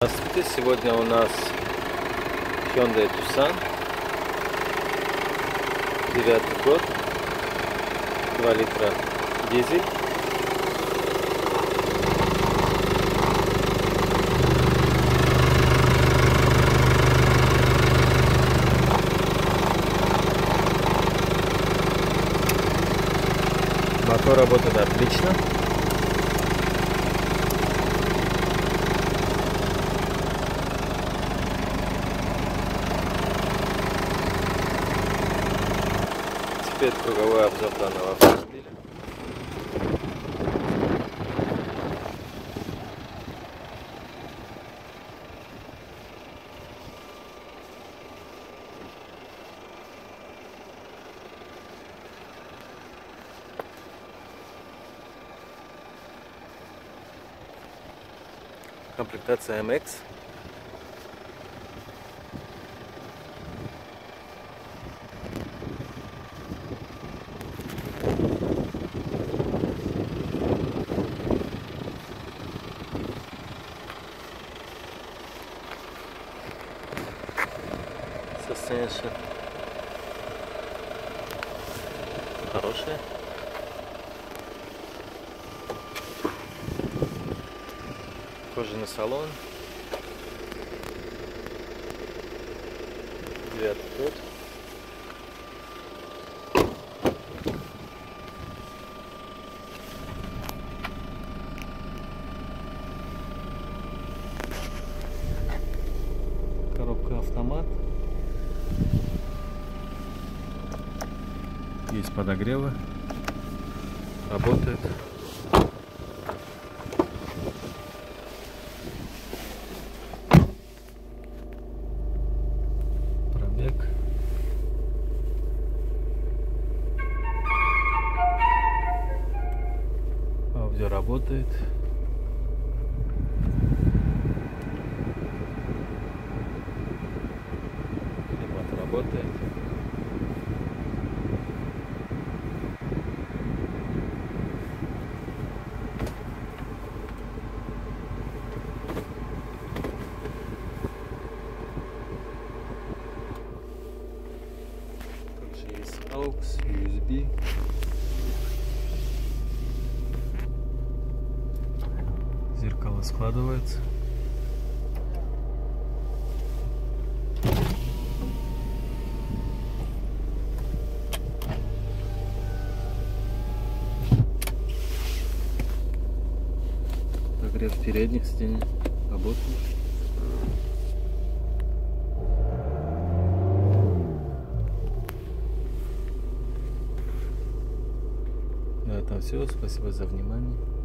Здравствуйте, сегодня у нас Hyundai Tucson, 9 год, 2 литра дизель. Мотор работает отлично. Теперь круговой обзор данного автомобиля. Комплектация MX. Состояние хорошее. Кожаный салон. 9 год. Коробка автомат. Есть подогревы. Работает. Пробег. Аудио работает. Климат работает. Также есть AUX, USB. Зеркало складывается. Подогрев передних сидений работает. На этом все. Спасибо за внимание.